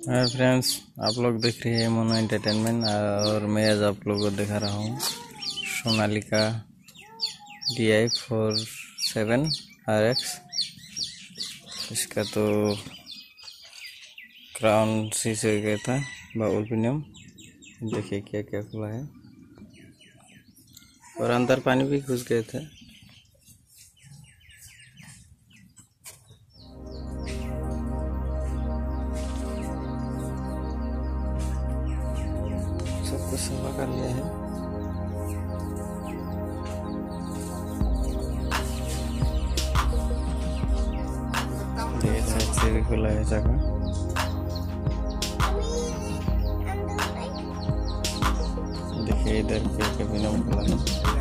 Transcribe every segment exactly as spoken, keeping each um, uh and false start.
Hi friends, आप लोग देख रहे हैं मोनू एंटरटेनमेंट और मैं आज आप लोगों को दिखा रहा हूँ Sonalika D I four seven R X. इसका तो क्राउन शीशे गया था, बाउल पिनियम। देखिए क्या क्या खुला है और अंदर पानी भी घुस गए थे। सब कुछ सफा कर लिया है। ये साइड से भी खुला है जगह। देखिए इधर पे कैबिन खुला है।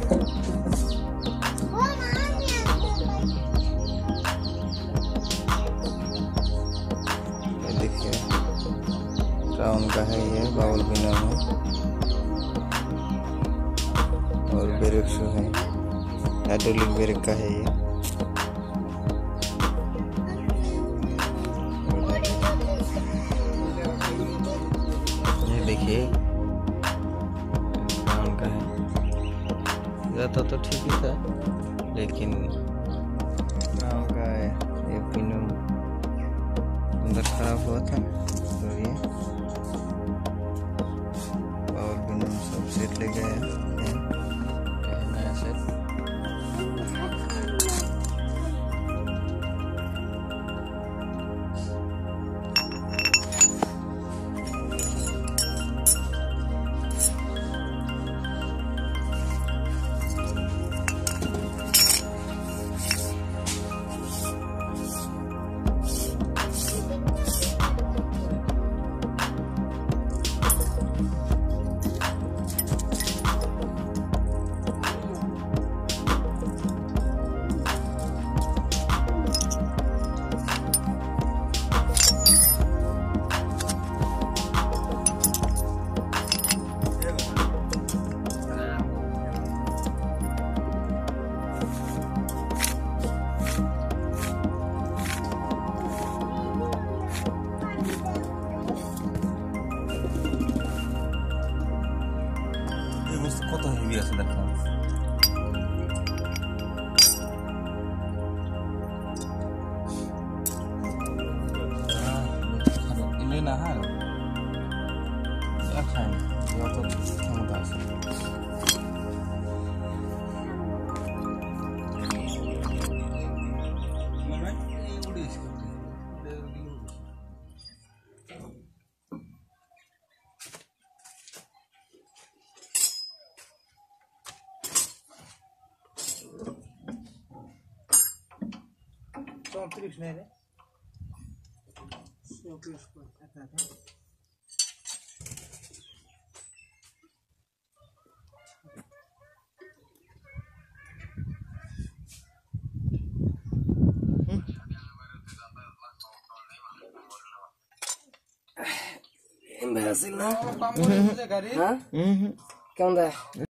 ये देखिए क्राउन का है, ये बाउल बिना है और ब्रेक शू है, हाइड्रोलिक ब्रेक का है ये। ये देखिए क्राउन का है। रहता तो ठीक ही था, लेकिन क्राउन का है ये पिनियन अंदर खराब हुआ था, तो ये और पिनियन सब सेट ले गए हैं। नया सेट কত হেভি আছে দেখো। ini nahan ya kan ya tuh ক্ষমতা আছে। चौंतीस नहीं है, चौंतीस पर था था। Imbecil, ¿no? ¿Ah? ¿Qué onda?